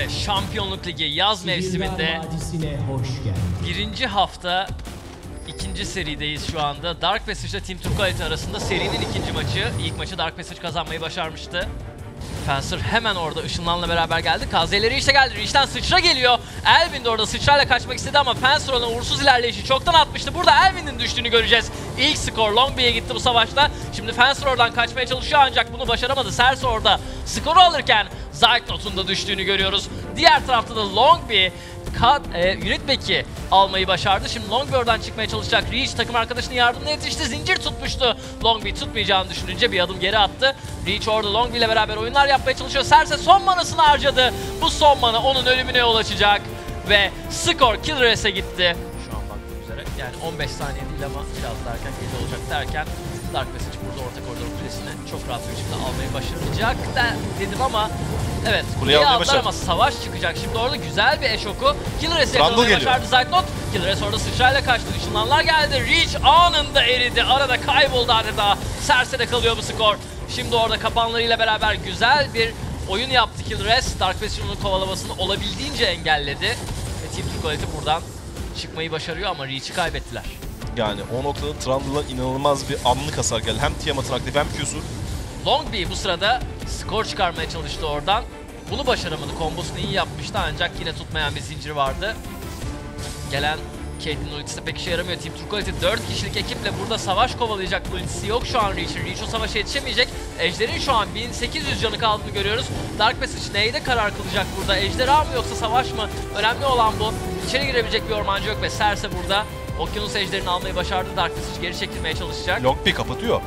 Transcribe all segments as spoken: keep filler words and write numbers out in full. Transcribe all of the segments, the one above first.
Ve Şampiyonluk Ligi yaz mevsiminde birinci hafta ikinci serideyiz şu anda. Dark Passage ile Team Turquoise arasında serinin ikinci maçı. İlk maçı Dark Passage kazanmayı başarmıştı. Fencer hemen orada ışınlanla beraber geldi. K Z'leri işte geldi. Reach'ten sıçra geliyor. Elvin de orada sıçrayla kaçmak istedi ama Fencer ona uğursuz ilerleyişi çoktan atmıştı. Burada Elvin'in düştüğünü göreceğiz. İlk skor Longbai'ye gitti bu savaşta. Şimdi Fencer oradan kaçmaya çalışıyor ancak bunu başaramadı. Serse orada skoru alırken Zeitnot'un da düştüğünü görüyoruz. Diğer tarafta da Longbai e, Unit Back'i almayı başardı. Şimdi Longbai oradan çıkmaya çalışacak. Reach takım arkadaşının yardımına yetişti. Zincir tutmuştu. Longbai tutmayacağını düşününce bir adım geri attı. Reach orada Longbai ile beraber oyunlar yapmaya çalışıyor. Serse son manasını harcadı. Bu son mana onun ölümüne yol açacak. Ve skor Killres'e gitti. Şu an baktığım üzere yani on beş saniye değil ama biraz daha erken gece olacak derken Dark Passage burada orta koridor kulesini çok rahat bir şekilde almayı başaracak da dedim ama evet kuleye aldılar ama savaş çıkacak. Şimdi orada güzel bir eşoku Killres'e yakalamayı başardı Zeitnot. Killres orada sıçrayla kaçtı. Işınlanlar geldi. Reach anında eridi. Arada kayboldu adeta. Serse'de kalıyor bu skor. Şimdi orada kapanlarıyla beraber güzel bir oyun yaptı Killres. Dark Passage'ın kovalamasını olabildiğince engelledi. Ve Team Turquoise buradan çıkmayı başarıyor ama Reach'i kaybettiler. Yani o noktada Trundle'a inanılmaz bir anlık hasar geldi. Hem Tiamat'ın aktif hem Q'su. Longbai bu sırada skor çıkarmaya çalıştı oradan. Bunu başaramadı. Kombosunu iyi yapmıştı ancak yine tutmayan bir zincir vardı. Gelen Caitlyn'in ultisi pek işe yaramıyor. Team Turquoise dört kişilik ekiple burada savaş kovalayacak ultisi yok şu an Reach'in. Reach o savaşa yetişemeyecek. Ejder'in şu an bin sekiz yüz canı kaldığını görüyoruz. Dark Passage neyde karar kılacak burada? Ejderha mı yoksa savaş mı? Önemli olan bu. İçeri girebilecek bir ormancı yok ve Serse burada Okyanus Ejder'ini almayı başardı. Dark Passage geri çekilmeye çalışacak. Longbai kapatıyor.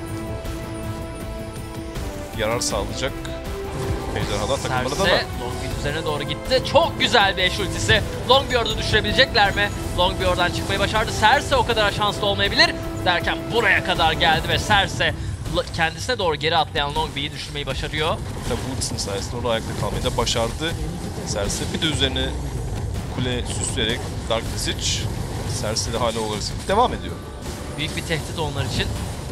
Yarar sağlayacak. Ejderhalar takımları da var. Longbai'nin üzerine doğru gitti. Çok güzel bir eş ultisi. Longbai orada düşürebilecekler mi? Longbai oradan çıkmayı başardı. Serse o kadar şanslı olmayabilir derken buraya kadar geldi ve Serse kendisine doğru geri atlayan Longbai'yi düşürmeyi başarıyor. Tabi bu ultisinin sayesinde orada ayakta kalmayı da başardı. Serse bir de üzerine kule süsleyerek Dark Passage Serse'de hala olarak devam ediyor. Büyük bir tehdit onlar için.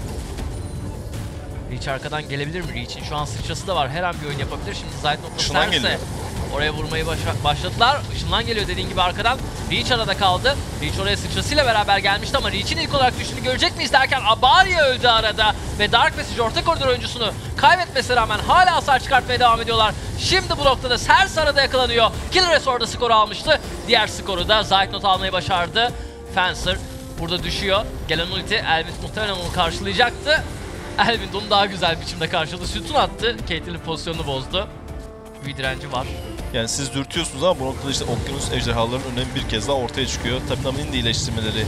Reach arkadan gelebilir mi? Reach'in şu an sıçrası da var. Her an bir oyun yapabilir. Şimdi Zeitnot'la Serse oraya vurmayı başladılar. Işınlan geliyor dediğin gibi arkadan. Reach arada kaldı. Reach oraya sıçrasıyla beraber gelmişti ama Reach'in ilk olarak düştüğünü görecek miyiz derken Abaria öldü arada. Ve Dark Passage orta koridor oyuncusunu kaybetmesine rağmen hala hasar çıkartmaya devam ediyorlar. Şimdi bu noktada Serse arada yakalanıyor. Killres orada skoru almıştı. Diğer skoru da Zeitnot almayı başardı. Fencer burada düşüyor. Gelen ulti Elvin muhtemelen onu karşılayacaktı. Elvin onu daha güzel biçimde karşıladı. Sütun attı. Caitlyn'in pozisyonunu bozdu. Bir direnci var. Yani siz dürtüyorsunuz ama bu noktada işte Okyanus ejderhalarının önemi bir kez daha ortaya çıkıyor. Tabii Nami'nin de iyileştirmeleri.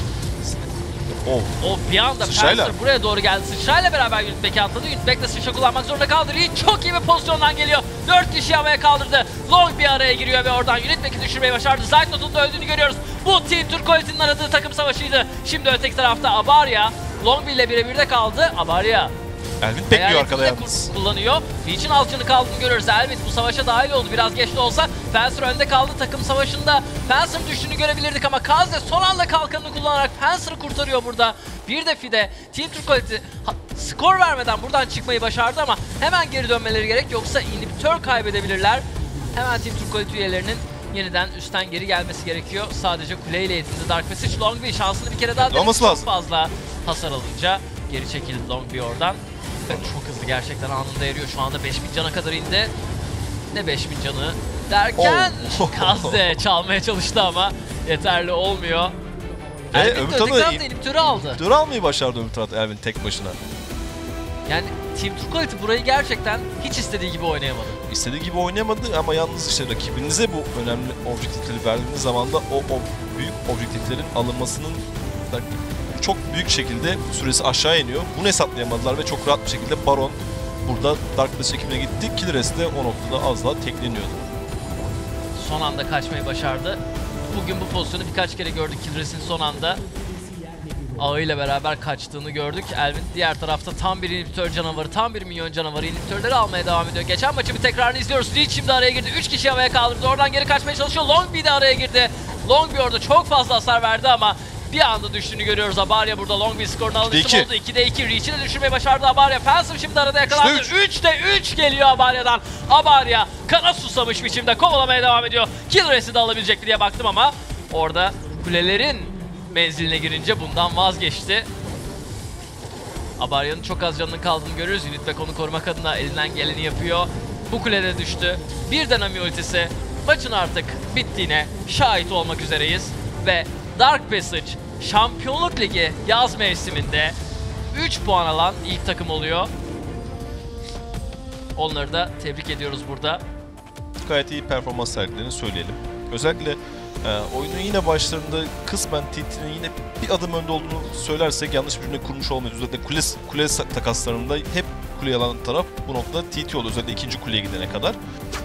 Oh. O bir anda Fencer buraya doğru geldi. Sıçrayla beraber Unit Back'i atladı. Unit Back'le sıçra kullanmak zorunda kaldı. Reach çok iyi bir pozisyondan geliyor. dört kişi havaya kaldırdı. Long bir araya giriyor ve oradan Unit Back'i düşürmeyi başardı. Zeitnot'un da öldüğünü görüyoruz. Bu Team Turquoise'nin aradığı takım savaşıydı. Şimdi öteki tarafta Abaria Longbai ile birebirde kaldı. Abaria Elvin bekliyor arkada yalnız. Kullanıyor. Reach'in alt canı kaldığını görüyoruz. Elvin bu savaşa dahil oldu. Biraz geç de olsa Fencer önde kaldı takım savaşında. Fencer düştüğünü görebilirdik ama Kaz son anda kalkanını kullanarak Fencer'ı kurtarıyor burada. Bir de Fide Team Turquoise skor vermeden buradan çıkmayı başardı ama hemen geri dönmeleri gerek yoksa inhibitör kaybedebilirler. Hemen Team Turquoise üyelerinin yeniden üstten geri gelmesi gerekiyor. Sadece kuleyle yetindi Dark Passage. Longbai şansını bir kere daha denedi. Çok fazla hasar alınca geri çekildi Longbai oradan. Çok hızlı gerçekten anında eriyor. Şu anda beş bin cana kadar indi. Ne beş bin canı derken oh. Kazze çalmaya çalıştı ama yeterli olmuyor. Ve Elvin de öteki tarafta inhibitörü aldı. İnhibitörü almayı başardı öbür tarafta Elvin tek başına. Yani Team Turquoise burayı gerçekten hiç istediği gibi oynayamadı. İstediği gibi oynayamadı ama yalnız işte rakibinize bu önemli objektifleri verdiğiniz zaman da o, o büyük objektiflerin alınmasının çok büyük şekilde süresi aşağı iniyor. Bunu hesaplayamadılar ve çok rahat bir şekilde Baron burada Dark Passage ekibine gitti. Killres de o noktada az daha tekleniyordu. Son anda kaçmayı başardı. Bugün bu pozisyonu birkaç kere gördük. Killres'in son anda ağıyla beraber kaçtığını gördük. Elvin diğer tarafta tam bir inhibitör canavarı, tam bir minyon canavarı inhibitörleri almaya devam ediyor. Geçen maçı bir tekrarını izliyoruz. Reach şimdi araya girdi. üç kişi havaya kaldırdı. Oradan geri kaçmaya çalışıyor. Longbai de araya girdi. Longbai orada çok fazla hasar verdi ama bir anda düştüğünü görüyoruz. Abarya burada long bir skorunu alan ikide isim iki. oldu. ikide iki. Reach'i de düşürmeyi başardı Abarya. Fansım şimdi arada yakalandı. üçte üç. üçte üç geliyor Abarya'dan. Abarya kana susamış biçimde kovalamaya devam ediyor. Kill race'i de alabilecek mi diye baktım ama orada kulelerin menziline girince bundan vazgeçti. Abarya'nın çok az canının kaldığını görüyoruz. Unit ve onu korumak adına elinden geleni yapıyor. Bu kulede düştü. Bir Nami ultisi. Maçın artık bittiğine şahit olmak üzereyiz. Ve Dark Passage Şampiyonluk Ligi yaz mevsiminde üç puan alan ilk takım oluyor. Onları da tebrik ediyoruz burada. Gayet iyi performans sergilerini söyleyelim. Özellikle e, oyunun yine başlarında kısmen T T'nin yine bir adım önde olduğunu söylersek yanlış bir cümle kurmuş olmayız. Özellikle kule, kule takaslarında hep kuleye alan taraf bu noktada T T oldu. Özellikle ikinci kuleye gidene kadar.